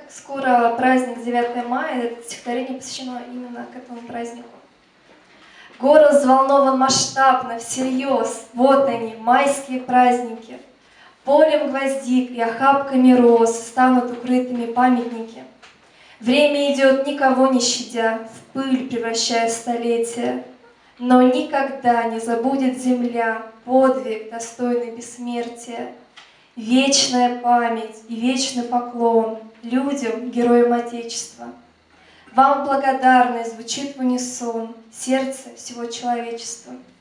скоро праздник 9 мая, это стихотворение посвящено именно к этому празднику. Город взволнован масштабно, всерьез, вот они, майские праздники. Полем гвоздик и охапками роз станут укрытыми памятники. Время идет, никого не щадя, в пыль превращая столетия. Но никогда не забудет земля подвиг, достойный бессмертия. Вечная память и вечный поклон людям, героям Отечества. Вам благодарность звучит в унисон сердце всего человечества.